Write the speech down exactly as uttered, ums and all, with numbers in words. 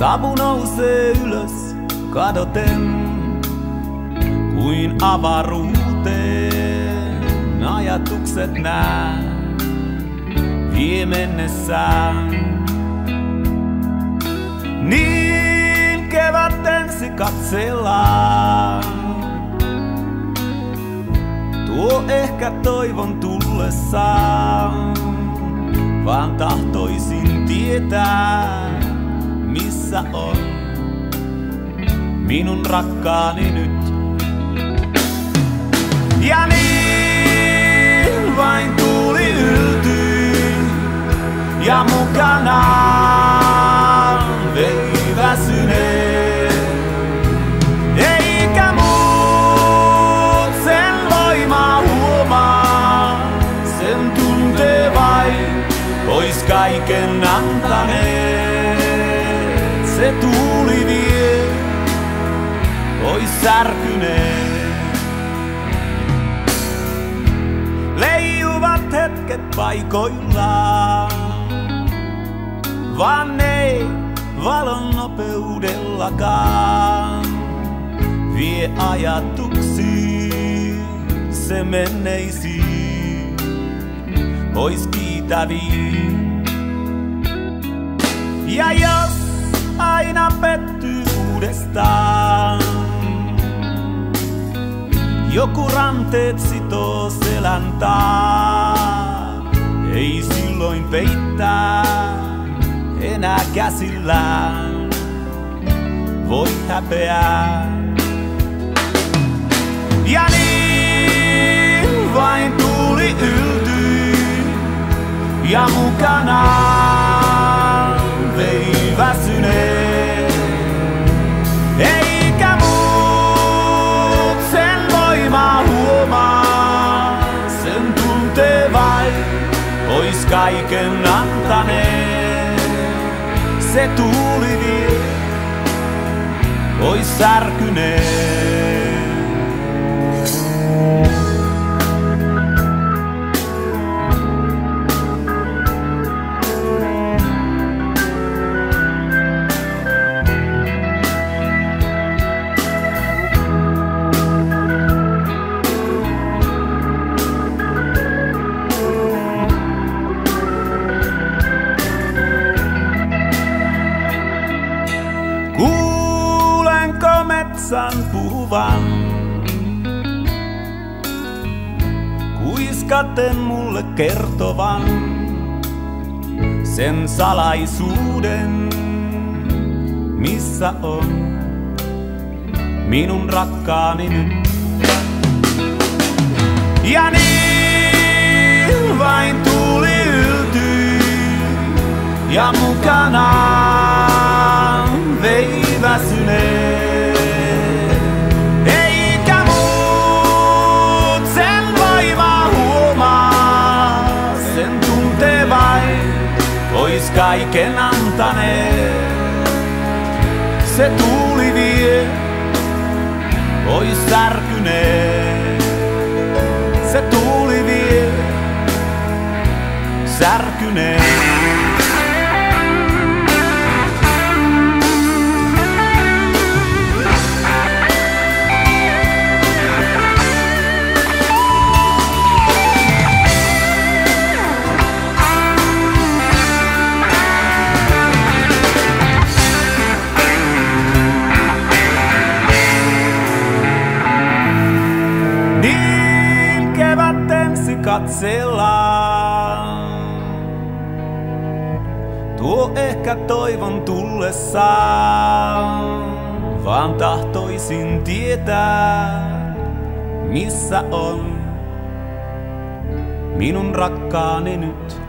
Savu nousee ylös kadoten, kuin avaruuteen ajatukset nää vie mennessään. Niin kevät ensi katsellaan, tuo ehkä toivon tullessaan, vaan tahtoisin tietää, missä on minun rakkaani nyt. Ja niin vain tuuli yltyy ja mukanaan vei väsyneen. Eikä muut sen voimaa huomaa, sen tuntee vain pois kaiken antaneet. Se tuuli vie pois särkyneen. Leijuvat hetket paikoillaan, vaan ei valon nopeudellakaan vie ajatuksiin se menneisiin pois kiitäviin. Ja jos aina pettyy uudestaan, joku ranteet sitoo selän taa, ei silloin peittää enää käsillään voi häpeää. Ja niin vain tuuli yltyy ja mukanaan vei väsyneen. Eikä muut sen voimaa huomaa, sen tuntee vain pois kaiken antaneen. Se tuuli vie pois särkyneen. Kuulenko metsän puhuvan, kuiskaten mulle kertovan sen salaisuuden, missä on minun rakkaani nyt. Ja niin vain tuuli yltyy ja mukanaan vei väsyneen. Eikä muut sen voimaa huomaa, sen tuntee vain pois kaiken antaneen. Se tuuli vie pois särkyneen. Se tuuli vie särkyneen. Niin kevät ensi katsellaan, tuo ehkä toivon tullessaan, vaan tahtoisin tietää, missä on minun rakkaani nyt.